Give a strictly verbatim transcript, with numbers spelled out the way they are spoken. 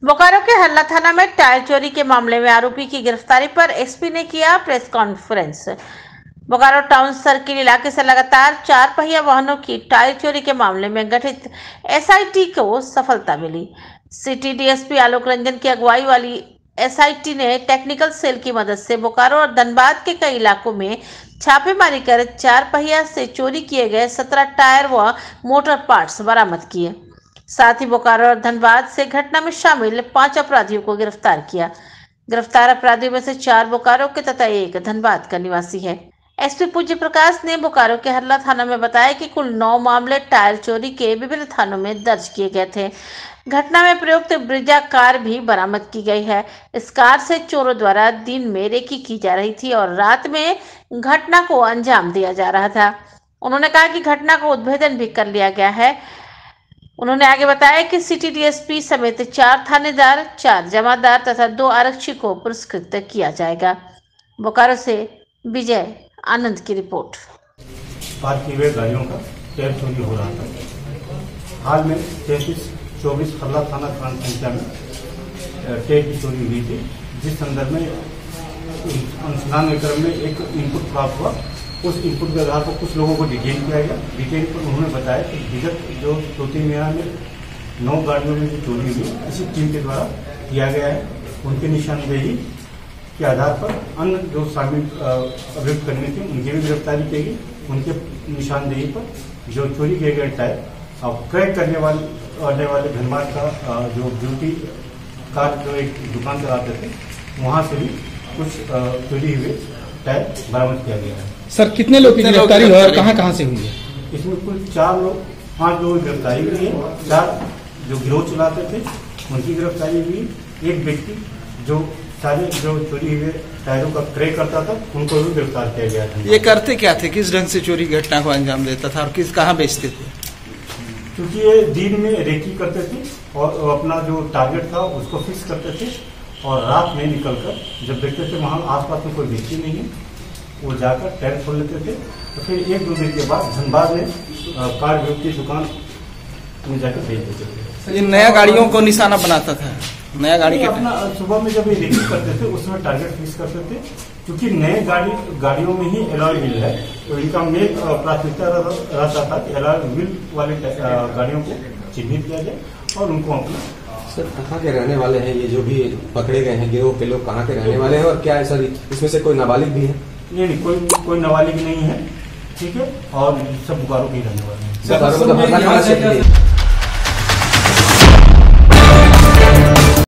बोकारो के हल्ला थाना में टायर चोरी के मामले में आरोपी की गिरफ्तारी पर एसपी ने किया press conference. Bokaro town circle इलाके से लगातार चार पहिया वाहनों की टायर चोरी के मामले में गठित एसआईटी को सफलता मिली। सिटी डीएसपी आलोक रंजन की अगुवाई वाली एसआईटी ने टेक्निकल सेल की मदद से बोकारो और धनबाद के कई इलाकों में छापेमारी कर चार पहिया से चोरी किए गए सत्रह टायर व मोटर पार्ट्स बरामद किए। साथ ही बोकारो और धनबाद से घटना में शामिल पांच अपराधियों को गिरफ्तार किया। गिरफ्तार अपराधियों में से चार बोकारो के तथा एक धनबाद का निवासी है। एसपी पूज्य प्रकाश ने बोकारो के हल्ला थाना में बताया कि कुल नौ मामले टायर चोरी के विभिन्न थानों में दर्ज किए गए थे। घटना में प्रयुक्त ब्रिजा कार भी बरामद की गई है। इस कार से चोरों द्वारा दिन में रेकी की जा रही थी और रात में घटना को अंजाम दिया जा रहा था। उन्होंने कहा कि घटना का उद्भेदन भी कर लिया गया है। उन्होंने आगे बताया कि सिटी डीएसपी समेत चार थानेदार, चार जमादार तथा दो आरक्षी को पुरस्कृत किया जाएगा। बोकारो से विजय आनंद की रिपोर्ट। पार्क की हुई गाड़ियों का टायर चोरी हो रहा था। हाल में तैंतीस चौबीस हल्ला थाना थाना संख्या में टायर की चोरी हुई थी, जिस संदर्भ में अनुसंधान के क्रम में एक इनपुट प्राप्त हुआ। उस इनपुट के आधार पर कुछ लोगों को डिटेन किया गया। डिटेन पर उन्होंने बताया कि विगत जो दो तीन महीना में नौ गाड़ियों में जो चोरी हुई इसी टीम के द्वारा किया गया है। उनकी निशानदेही के आधार पर अन्य जो शामिल अभियुक्त करने थे उनकी भी गिरफ्तारी की गई। उनके निशानदेही पर जो चोरी किए गए टायर अब क्रय करने वाले आने वाले धनबाद का जो ब्यूटी का जो एक दुकान चलाते थे वहाँ से भी कुछ चोरी हुए टायर बरामद किया गया है। सर कितने लोग की गिरफ्तारी हुई और कहाँ कहाँ से हुई है? इसमें कुल चार लोग पांच लोगों की गिरफ्तारी हुई है। चार जो गिरोह चलाते थे उनकी गिरफ्तारी हुई। एक व्यक्ति जो सारे जो चोरी हुए टायरों का क्रय करता था उनको भी गिरफ्तार किया गया था। ये करते क्या थे, किस ढंग से चोरी घटना को अंजाम देता था और किस कहाँ बेचते थे? क्योंकि ये दिन में रेकी करते थे और अपना जो टारगेट था उसको फिक्स करते थे और रात में निकलकर जब देखते थे वहाँ आसपास में कोई व्यक्ति नहीं है वो जाकर टायर खोल लेते थे। तो फिर एक दो दिन के बाद धनबाद में कार व्यक्ति की दुकान में जाकर भेज देते थे। ये नया गाड़ियों को निशाना बनाता था, नया गाड़ी के अपना सुबह में जब ये रेकी करते थे उसमें टारगेट फिक्स करते थे। क्योंकि नए गाड़ी गाड़ियों में ही एलॉय व्हील है तो इनका मेन प्राथमिकता रहता था कि एलॉय व्हील वाले गाड़ियों को चिन्हित किया जाए और उनको अपना। सर कहाँ के रहने वाले हैं ये जो भी पकड़े गए हैं गिरोह के लोग, कहाँ के रहने वाले हैं और क्या है सर इसमें से कोई नाबालिग भी है? नहीं नहीं कोई कोई नाबालिग नहीं है, ठीक है, और सब बोकारो के रहने वाले हैं। बोकारो मतलब